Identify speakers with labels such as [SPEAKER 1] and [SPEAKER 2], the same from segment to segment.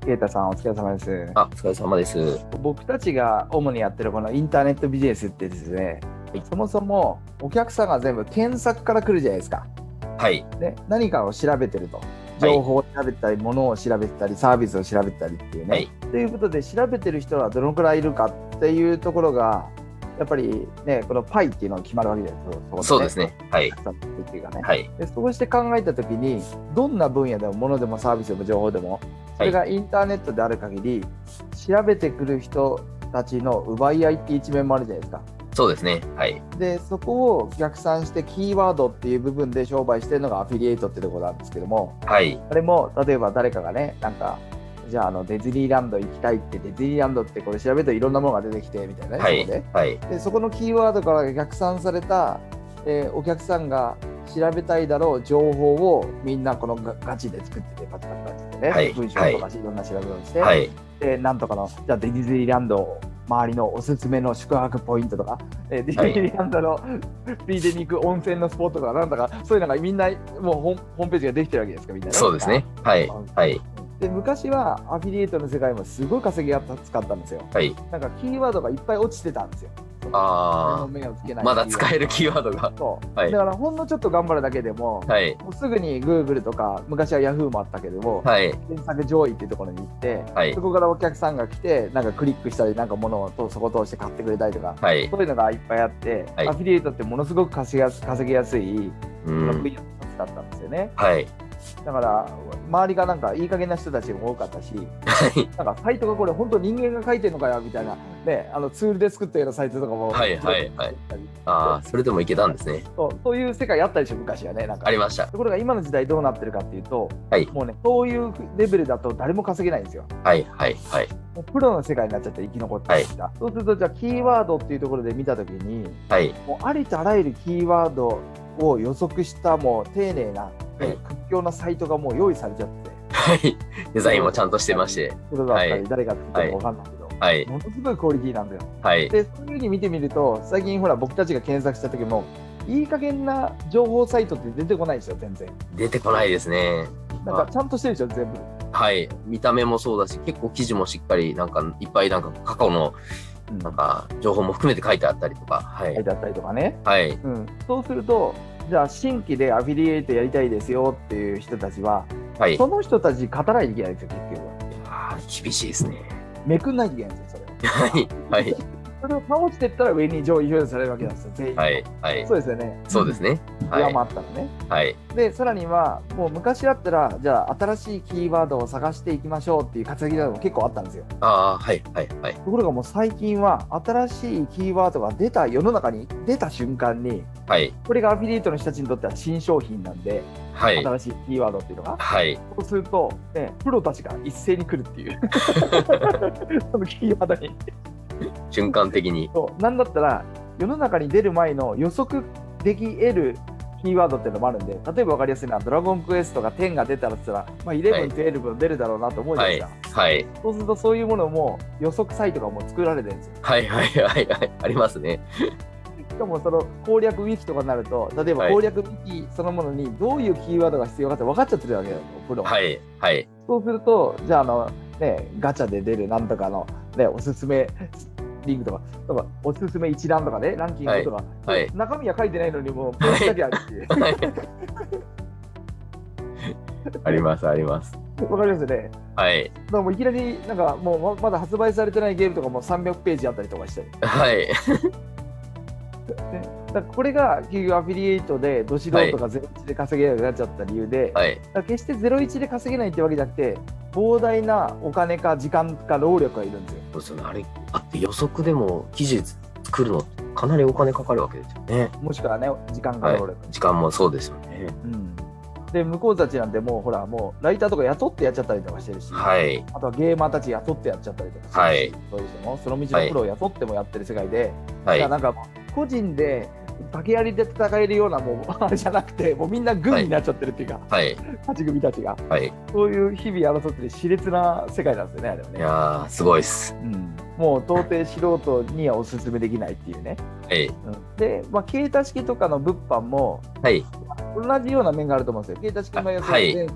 [SPEAKER 1] ケイタさん、お疲れ様です。
[SPEAKER 2] あ、お疲れ様です。
[SPEAKER 1] 僕たちが主にやってるこのインターネットビジネスってですね、
[SPEAKER 2] はい。
[SPEAKER 1] そもそもお客さんが全部検索から来るじゃないですか。
[SPEAKER 2] はい。
[SPEAKER 1] ね、何かを調べてると。
[SPEAKER 2] はい。
[SPEAKER 1] 情報を調べたり、物を調べたり、サービスを調べたりっていうね。
[SPEAKER 2] はい。
[SPEAKER 1] ということで、調べてる人はどのくらいいるかっていうところが、やっぱりね、このパイっていうのが決まるわけですよ、そこでね。
[SPEAKER 2] そうですね。はい。
[SPEAKER 1] お客さんのっていうかね。
[SPEAKER 2] はい。
[SPEAKER 1] で、そうして考えたときに、どんな分野でも、物でもサービスでも情報でも、そ
[SPEAKER 2] はい。
[SPEAKER 1] れがインターネットである限り、調べてくる人たちの奪い合いっていう一面もあるじゃないですか。
[SPEAKER 2] そうですね。はい。
[SPEAKER 1] で、そこを逆算してキーワードっていう部分で商売してるのがアフィリエイトってところなんですけども、
[SPEAKER 2] はい。
[SPEAKER 1] あれも例えば誰かがね、なんか、じゃあディズニーランド行きたいって、ディズニーランドってこれ調べるといろんなものが出てきてみたいなね、
[SPEAKER 2] はい。
[SPEAKER 1] そこで。
[SPEAKER 2] はい。
[SPEAKER 1] で、そこのキーワードから逆算された、お客さんが調べたいだろう情報をみんなこのガチで作ってて、パチパチパチってね、
[SPEAKER 2] はい。
[SPEAKER 1] 文章
[SPEAKER 2] はい。
[SPEAKER 1] とかいろんな調べをして、
[SPEAKER 2] はい。
[SPEAKER 1] で、なんとかの、じゃあディズニーランド周りのおすすめの宿泊ポイントとか、ディズ
[SPEAKER 2] はい。
[SPEAKER 1] ニーランドのついでに行く温泉のスポットとか、なんだか、そういうのがみんなもうホームページができてるわけですか、みんなね。
[SPEAKER 2] そうですね。はい。はい。
[SPEAKER 1] で、昔はアフィリエイトの世界もすごい稼ぎが使ったんですよ。
[SPEAKER 2] はい。
[SPEAKER 1] なんかキーワードがいっぱい落ちてたんですよ。その誰も
[SPEAKER 2] あ
[SPEAKER 1] 目をつけな
[SPEAKER 2] ま
[SPEAKER 1] いキーワードが。
[SPEAKER 2] だ使えるキーワードが。
[SPEAKER 1] そうだ
[SPEAKER 2] はい。
[SPEAKER 1] からほんのちょっと頑張るだけでも、
[SPEAKER 2] はい。
[SPEAKER 1] もうすぐに Google とか、昔は Yahoo もあったけども、
[SPEAKER 2] はい。
[SPEAKER 1] 検索上位っていうところに行って、
[SPEAKER 2] はい。
[SPEAKER 1] そこからお客さんが来て、なんかクリックしたり、なんか物をそこ通して買ってくれたりとか、
[SPEAKER 2] はい。
[SPEAKER 1] そういうのがいっぱいあって、
[SPEAKER 2] はい。
[SPEAKER 1] アフィリエイトってものすごく稼ぎやすい、その分
[SPEAKER 2] うん。
[SPEAKER 1] 野の一つだったんですよね。
[SPEAKER 2] はい。
[SPEAKER 1] だから、周りがなんかいい加減な人たちも多かったし、
[SPEAKER 2] はい。
[SPEAKER 1] なんかサイトがこれ本当人間が書いてるのかよみたいな、ね、ツールで作ったようなサイトとかも
[SPEAKER 2] はい。
[SPEAKER 1] ちろっと
[SPEAKER 2] はい。はい。
[SPEAKER 1] 出てきたり、
[SPEAKER 2] ああ、それでもいけたんですね。
[SPEAKER 1] そういう世界あったでしょ、昔はね。なんか
[SPEAKER 2] ありました。
[SPEAKER 1] ところが今の時代どうなってるかっていうと、
[SPEAKER 2] はい。
[SPEAKER 1] もうね、そういうレベルだと誰も稼げないんですよ。
[SPEAKER 2] はい。はい。はい。
[SPEAKER 1] もうプロの世界になっちゃって生き残って
[SPEAKER 2] はい。
[SPEAKER 1] きた。そうすると、じゃあキーワードっていうところで見たときに、
[SPEAKER 2] はい。
[SPEAKER 1] もうありとあらゆるキーワードを予測したもう丁寧な、
[SPEAKER 2] はい。
[SPEAKER 1] 屈強なサイトがもう用意されちゃって、
[SPEAKER 2] はい。デザインもちゃんとして
[SPEAKER 1] だったり、
[SPEAKER 2] まして。
[SPEAKER 1] プロだったり、
[SPEAKER 2] はい。
[SPEAKER 1] 誰が作った
[SPEAKER 2] はい。
[SPEAKER 1] のか分かんないけど、
[SPEAKER 2] はい。
[SPEAKER 1] ものすごいクオリティなんだよ。
[SPEAKER 2] はい。
[SPEAKER 1] で、そういうふうに見てみると、最近ほら、僕たちが検索した時も、いい加減な情報サイトって出てこないですよ、全然。
[SPEAKER 2] 出てこないですね。
[SPEAKER 1] なんかちゃんとしてるでしょ、全部。
[SPEAKER 2] はい。見た目もそうだし、結構記事もしっかり、なんかいっぱいなんか過去の
[SPEAKER 1] うん。
[SPEAKER 2] なんか情報も含めて書いてあったりとか。はい。
[SPEAKER 1] 書いてあったりとかね。
[SPEAKER 2] はい。
[SPEAKER 1] うん。そうすると、じゃあ、新規でアフィリエイトやりたいですよっていう人たちは、
[SPEAKER 2] はい。い
[SPEAKER 1] その人たち勝たないといけないんですよ、結局は。
[SPEAKER 2] や厳しいですね。
[SPEAKER 1] めくんないといけないんですよ、それを。
[SPEAKER 2] はい。はい。
[SPEAKER 1] それを倒していったら上に上位表示されるわけなんですよ、全員の。
[SPEAKER 2] はい。はい。
[SPEAKER 1] そうですよね。
[SPEAKER 2] そうですね。は
[SPEAKER 1] 上
[SPEAKER 2] い。
[SPEAKER 1] 回ったらね。
[SPEAKER 2] はい。
[SPEAKER 1] で、さらには、もう昔だったら、じゃあ、新しいキーワードを探していきましょうっていう稼ぎ方も結構あったんですよ。
[SPEAKER 2] ああ、はい。はい。はい。
[SPEAKER 1] ところがもう最近は、新しいキーワードが世の中に出た瞬間に、
[SPEAKER 2] はい。
[SPEAKER 1] これがアフィリエイトの人たちにとっては新商品なんで、
[SPEAKER 2] はい。
[SPEAKER 1] 新しいキーワードっていうのが。
[SPEAKER 2] はい。
[SPEAKER 1] そうすると、ね、プロたちが一斉に来るっていう、そのキーワードに。
[SPEAKER 2] 瞬間的に。
[SPEAKER 1] そうなんだったら、世の中に出る前の予測でき得るキーワードっていうのもあるんで、例えば分かりやすいのは、ドラゴンクエストが10が出たらって言ったら、まあ、11、
[SPEAKER 2] はい。
[SPEAKER 1] 12出るだろうなと思うじゃ
[SPEAKER 2] はい。
[SPEAKER 1] ないですか。
[SPEAKER 2] はい。
[SPEAKER 1] そうすると、そういうものも予測サイトがもう作られてるんですよ。
[SPEAKER 2] はい。はい。はい。はい。ありますね。
[SPEAKER 1] しかもその攻略ウィキとかになると、例えば
[SPEAKER 2] はい。
[SPEAKER 1] 攻略ウィキそのものにどういうキーワードが必要かって分かっちゃってるわけだよ、プロは。
[SPEAKER 2] はい。はい。
[SPEAKER 1] そうすると、じゃあガチャで出るなんとかの、ね、おすすめリングとか、おすすめ一覧とかね、ランキン
[SPEAKER 2] はい。
[SPEAKER 1] グとか、
[SPEAKER 2] はい。
[SPEAKER 1] 中身は書いてないのに、もうページだ
[SPEAKER 2] はい。
[SPEAKER 1] けあるっていう。
[SPEAKER 2] はい。あります。あります。
[SPEAKER 1] わかりますよね。
[SPEAKER 2] はい。
[SPEAKER 1] だからもういきなり、なんかもうまだ発売されてないゲームとかも300ページあったりとかして。
[SPEAKER 2] はい。
[SPEAKER 1] ね、だからこれが結局アフィリエイトでど素
[SPEAKER 2] はい。
[SPEAKER 1] 人が01で稼げなくなっちゃった理由で、
[SPEAKER 2] はい。
[SPEAKER 1] だから決して01で稼げないってわけじゃなくて、膨大なお金か時間か労力がいるんですよ。
[SPEAKER 2] そうですよね。あれ、あって予測でも記事作るのってかなりお金かかるわけですよね。
[SPEAKER 1] もしくはね、時間か
[SPEAKER 2] はい。
[SPEAKER 1] 労力。
[SPEAKER 2] 時間もそうですよね。
[SPEAKER 1] うん。で、向こうたちなんてもう、ほら、もうライターとか雇ってやっちゃったりとかしてるし、
[SPEAKER 2] はい。
[SPEAKER 1] あとはゲーマーたち雇ってやっちゃったりとかするし、
[SPEAKER 2] はい。
[SPEAKER 1] そういう人も、その道
[SPEAKER 2] はい。
[SPEAKER 1] のプロを雇ってもやってる世界で、
[SPEAKER 2] はい。
[SPEAKER 1] だからなんか、個人で竹槍で戦えるような、もう、あれじゃなくて、もうみんな
[SPEAKER 2] はい。
[SPEAKER 1] 軍になっちゃってるっていうか、
[SPEAKER 2] はい。
[SPEAKER 1] 勝ち組たちが。
[SPEAKER 2] はい。
[SPEAKER 1] そういう日々争ってる熾烈な世界なんですよね、あれは
[SPEAKER 2] い
[SPEAKER 1] ね。
[SPEAKER 2] やー、すごいっす。
[SPEAKER 1] うん。もう到底素人にはお勧めできないっていうね。
[SPEAKER 2] はい。
[SPEAKER 1] うん、で、まあ、携帯式とかの物販も、
[SPEAKER 2] はい。
[SPEAKER 1] 同じような面があると思うんですよ。携帯式
[SPEAKER 2] あ、
[SPEAKER 1] も
[SPEAKER 2] はい。
[SPEAKER 1] 全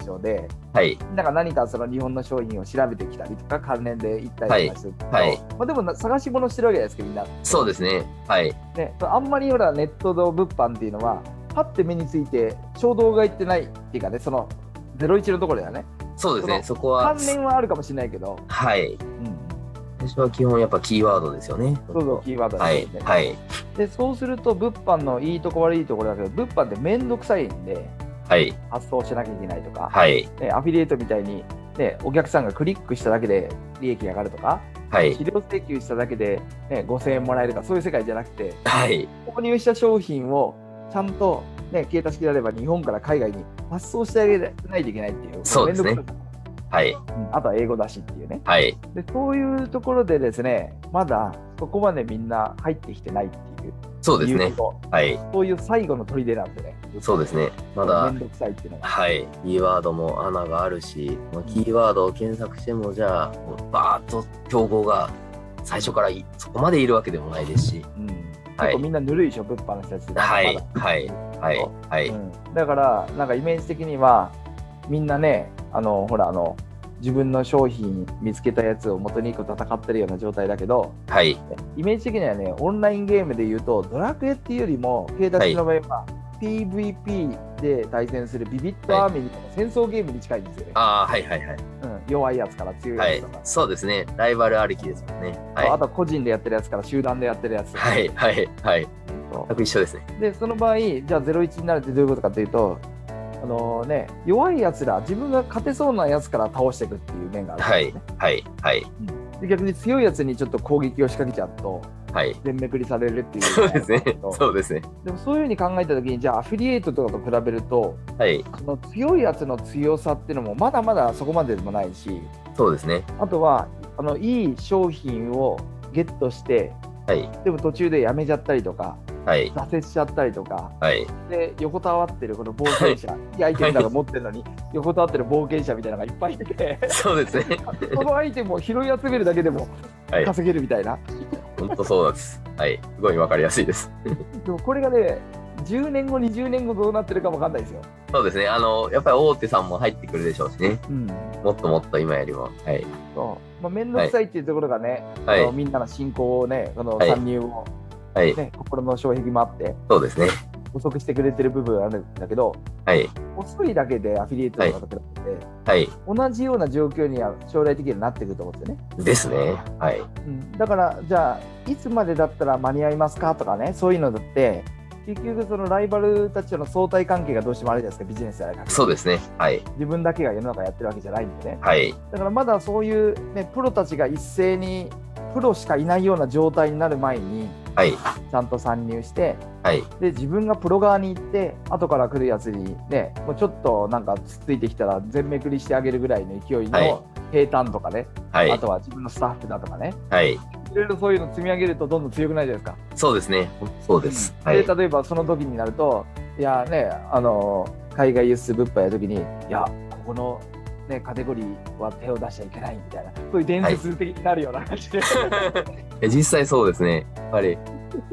[SPEAKER 1] 長で、
[SPEAKER 2] はい。
[SPEAKER 1] なんか何かその日本の商品を調べてきたりとか、関連で行ったりとかすると、
[SPEAKER 2] はい。
[SPEAKER 1] まあ、でも探し物してるわけじゃないですか、みんな。
[SPEAKER 2] そうですね。はい。
[SPEAKER 1] ね、あんまりほらネットの物販っていうのは、パッて目について衝動買いってないっていうかね、その01のところだよね。
[SPEAKER 2] そうですね。そこは。
[SPEAKER 1] 関連はあるかもしれないけど、
[SPEAKER 2] はい。
[SPEAKER 1] うん、
[SPEAKER 2] 私は基本やっぱキーワードですよね。
[SPEAKER 1] そうそう、キーワードですね。
[SPEAKER 2] はい。はい。
[SPEAKER 1] で、そうすると、物販のいいとこ悪いところだけど、物販ってめんどくさいんで、
[SPEAKER 2] はい。
[SPEAKER 1] 発送しなきゃいけないとか、
[SPEAKER 2] はい。
[SPEAKER 1] アフィリエイトみたいに、ね、お客さんがクリックしただけで利益が上がるとか、
[SPEAKER 2] はい。
[SPEAKER 1] 資料請求しただけで、ね、5000円もらえるとか、そういう世界じゃなくて、
[SPEAKER 2] はい。
[SPEAKER 1] 購入した商品をちゃんと、ね、携帯式であれば日本から海外に発送してあげないといけないっていう、
[SPEAKER 2] そうですね。
[SPEAKER 1] めんどくさい。
[SPEAKER 2] はい。
[SPEAKER 1] あとは英語だしっていうね。
[SPEAKER 2] はい。
[SPEAKER 1] で、そういうところでですね、まだそこまでみんな入ってきてないっていう。
[SPEAKER 2] そうですね。はい。
[SPEAKER 1] そういう最後の砦なんでね。
[SPEAKER 2] そうですね。まだ、
[SPEAKER 1] めんどくさいっていうのが。
[SPEAKER 2] はい。キーワードも穴があるし、キーワードを検索しても、じゃあ、バーッと競合が最初からそこまでいるわけでもないですし。
[SPEAKER 1] うん。
[SPEAKER 2] はい、
[SPEAKER 1] 結構みんなぬるいでしょ、物販の人たちって。
[SPEAKER 2] はい。はい。はい。はい。
[SPEAKER 1] だから、なんかイメージ的には、みんなね、ほら、自分の商品見つけたやつを元に戦ってるような状態だけど、
[SPEAKER 2] はい、
[SPEAKER 1] イメージ的にはね、オンラインゲームで言うと、ドラクエっていうよりも、携帯式の場合は、PVP で対戦するビビットアーミーみたいな戦争ゲームに近いんですよね。
[SPEAKER 2] ああ、はいはいはい。
[SPEAKER 1] 弱いやつから強いやつとか。
[SPEAKER 2] そうですね。ライバルありきですもんね。
[SPEAKER 1] あとは個人でやってるやつから集団でやってるやつ。
[SPEAKER 2] はいはいはい。全く一緒ですね。
[SPEAKER 1] で、その場合、じゃあ01になるってどういうことかというと、弱いやつら、自分が勝てそうなやつから倒していくっていう面があるんですね。
[SPEAKER 2] はいはいはい。
[SPEAKER 1] で、逆に強いやつにちょっと攻撃を仕掛けちゃうと、全めくりされるっていう。
[SPEAKER 2] そうですね。そうですね。
[SPEAKER 1] でもそういうふうに考えたときに、じゃあアフィリエイトとかと比べると、その強いやつの強さっていうのもまだまだそこまででもないし、
[SPEAKER 2] そうですね。
[SPEAKER 1] あとは、いい商品をゲットして、でも途中でやめちゃったりとか、挫折しちゃったりとか、で横たわってるこの冒険者、いいアイテムだから持ってるのに、横たわってる冒険者みたいなのがいっぱいいて、
[SPEAKER 2] そうですね。
[SPEAKER 1] このアイテムを拾い集めるだけでも稼げるみたいな。
[SPEAKER 2] 本当そうなんです。はい、すごいわかりやすいです。
[SPEAKER 1] でもこれがね、10年後、20年後どうなってるかもわかんないですよ。
[SPEAKER 2] そうですね。やっぱり大手さんも入ってくるでしょうしね。もっともっと今よりも。はい。
[SPEAKER 1] そう。面倒くさいっていうところがね、みんなの信仰をね、参入を、心の障壁もあって、
[SPEAKER 2] そうですね。
[SPEAKER 1] 遅くしてくれてる部分があるんだけど、遅いだけでアフィリエイトとかと比べて、同じような状況には将来的にはなってくると思うんですよね。
[SPEAKER 2] ですね。はい。
[SPEAKER 1] だから、じゃあ、いつまでだったら間に合いますかとかね、そういうのだって、結局、そのライバルたちとの相対関係がどうしてもあるじゃないですか、ビジネスであれば。
[SPEAKER 2] そうですね。はい。
[SPEAKER 1] 自分だけが世の中やってるわけじゃないんでね。
[SPEAKER 2] はい。
[SPEAKER 1] だからまだそういう、ね、プロたちが一斉に、プロしかいないような状態になる前に、ちゃんと参入して、で自分がプロ側に行って後から来るやつにね、もうちょっとなんかつっついてきたら全めくりしてあげるぐらいの勢いの平坦とかね、あとは自分のスタッフだとかね、いろいろそういうの積み上げるとどんどん強くないじゃないですか。
[SPEAKER 2] そうですね。そうです。
[SPEAKER 1] で例えばその時になると、いやね、海外輸出物販やる時に、いやここのね、カテゴリーは手を出しちゃいけないみたいな、そういう伝説的になるような感じで、
[SPEAKER 2] 実際そうですね。やっぱり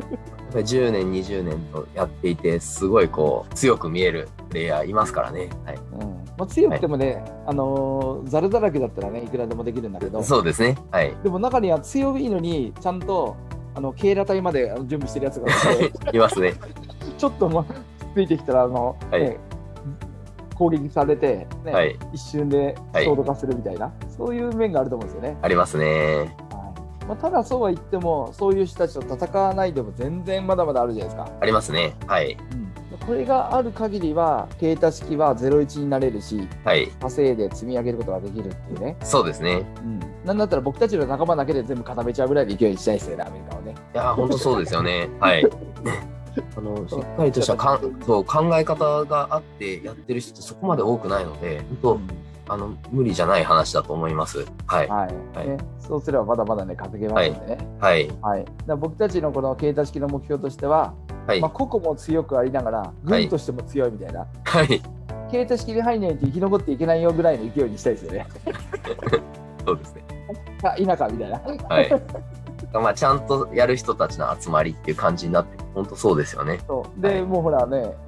[SPEAKER 2] 10年20年とやっていて、すごいこう強く見えるプレイヤーいますからね。
[SPEAKER 1] 強くてもね、ザルだらけだったらね、いくらでもできるんだけど、
[SPEAKER 2] そうですね。
[SPEAKER 1] でも中には強いのにちゃんと警ら隊まで準備してるやつが
[SPEAKER 2] いますね。
[SPEAKER 1] ちょっとついてきたら攻撃されて、一瞬で衝動化するみたいな、そういう面があると思うんですよね。
[SPEAKER 2] ありますね。
[SPEAKER 1] ただそうは言っても、そういう人たちと戦わないでも全然まだまだあるじゃないですか。
[SPEAKER 2] ありますね。はい。
[SPEAKER 1] これがある限りは、携帯式は01になれるし、稼いで積み上げることができるっていうね。
[SPEAKER 2] そうですね。
[SPEAKER 1] なんだったら僕たちの仲間だけで全部固めちゃうぐらいの勢いにしたいですよね、アメリカはね。
[SPEAKER 2] いや、本当そうですよね。はい。しっかりとした考え方があってやってる人ってそこまで多くないので、本当、無理じゃない話だと思います。そうすればまだまだね、稼げますんでね。僕たちのこの携帯式の目標としては、個々も強くありながら、軍としても強いみたいな。携帯式に入んないと生き残っていけないよぐらいの勢いにしたいですよね。 そうですね。
[SPEAKER 1] 田舎みたいな。
[SPEAKER 2] ちゃんとやる人たちの集まりっていう感じになって、本当そうですよね。
[SPEAKER 1] で、もうほらね、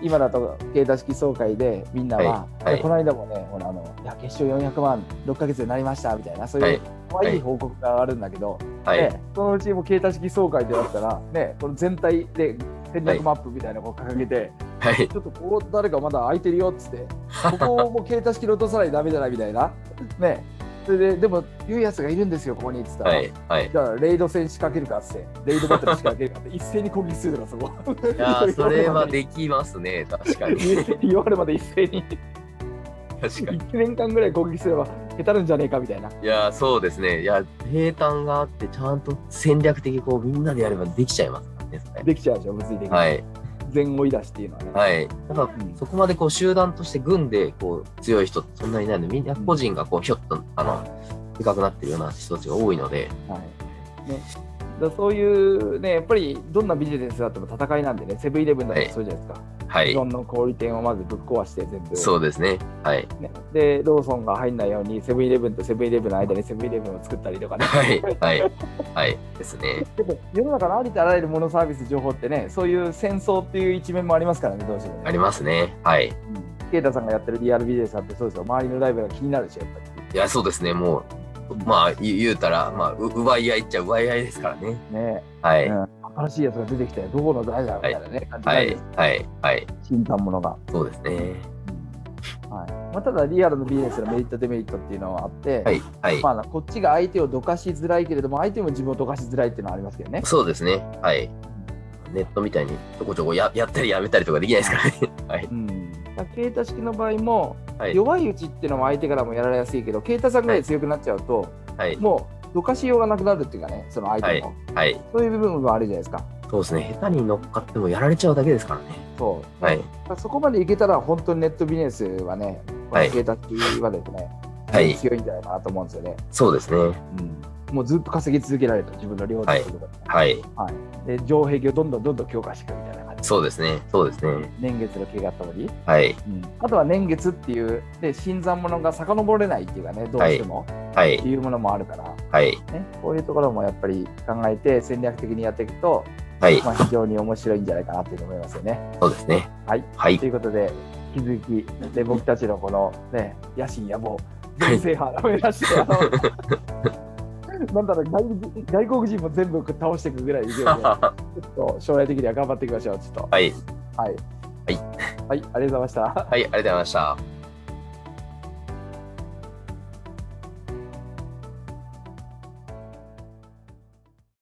[SPEAKER 1] 今だと携帯式総会でみんなは、この間もね、ほらいや決勝400万6ヶ月でなりましたみたいな、そういう可愛い報告があるんだけど、そのうちも携帯式総会でだったら、ね、この全体で戦略マップみたいなのを掲げて、ちょっとここ誰かまだ空いてるよっつって、ここも携帯式で落とさないとダメじゃないみたいな。ね、それで、でも言うやつがいるんですよ、ここにっつったら、じゃあレイド戦仕掛けるかっつって、レイドバトル仕掛けるかって、一斉に攻撃するのがそこ。
[SPEAKER 2] いやそれはできますね、確かに。
[SPEAKER 1] 言われるまで一斉に。
[SPEAKER 2] 確かに。
[SPEAKER 1] 1年間ぐらい攻撃すれば、下手るんじゃねえかみたいな。
[SPEAKER 2] いやそうですね。いや、平坦があって、ちゃんと戦略的こうみんなでやればできちゃいますからね。
[SPEAKER 1] できちゃうでしょ、物理的に。全追い出しっていうのはね。
[SPEAKER 2] はい。だから、そこまでこう集団として軍でこう強い人ってそんなにいないので、みんな個人がこうひょっとでかくなってるような人たちが多いので。
[SPEAKER 1] ね、だそういうね、やっぱりどんなビジネスだっても戦いなんでね、セブンイレブンだってそうじゃないですか。日本の小売店をまずぶっ壊して全部。
[SPEAKER 2] そうですね。
[SPEAKER 1] で、ローソンが入んないように、セブンイレブンとセブンイレブンの間にセブンイレブンを作ったりとかね。ですね。でも世の中のありとあらゆるものサービス情報ってね、そういう戦争っていう一面もありますからね、どうしてもね。
[SPEAKER 2] ありますね。
[SPEAKER 1] ケイタさんがやってるリアルビジネスさんってそうですよ。周りのライブが気になるし、やっぱり。
[SPEAKER 2] いや、そうですね。もう、まあ、言うたら、まあ、奪い合いっちゃ奪い合いですからね。
[SPEAKER 1] 新しいやつが出てきて、どこの誰だみたいなね、感じで。新参者が。
[SPEAKER 2] そうですね。
[SPEAKER 1] ただ、リアルのビジネスのメリット、デメリットっていうのはあって、こっちが相手をどかしづらいけれども、相手も自分をどかしづらいっていうのはありますけどね。
[SPEAKER 2] そうですね。ネットみたいにちょこちょこやったりやめたりとかできないですからね。
[SPEAKER 1] 携帯式の場合も、弱いうちっていうのも相手からもやられやすいけど、携帯さんぐらい強くなっちゃうと、もうどかしようがなくなるっていうかね、その相手も。そういう部分もあるじゃないですか。
[SPEAKER 2] そうですね。下手に乗っかってもやられちゃうだけですからね。
[SPEAKER 1] そこまでいけたら、本当にネットビジネスはね、携帯式はですね、強いんじゃないかなと思うんですよね。
[SPEAKER 2] そうですね。
[SPEAKER 1] もうずっと稼ぎ続けられると、自分の量で。で、城壁をどんどん強化していくみたいな感じ。
[SPEAKER 2] そうですね。
[SPEAKER 1] 年月の経過通り。あとは年月っていう、で、新参者が遡れないっていうかね、どうしても。いうものもあるから、こういうところもやっぱり考えて戦略的にやっていくと、非常に面白いんじゃないかなと思いますよね。
[SPEAKER 2] そうですね。
[SPEAKER 1] ということで、引き続き、で僕たちのこのね、野心野望、全制覇を目指して、なんだろう、外国人も全部倒していくぐらいで、ちょっと将来的には頑張っていきましょう。ちょっと。ありがとうございました。
[SPEAKER 2] ありがとうございました。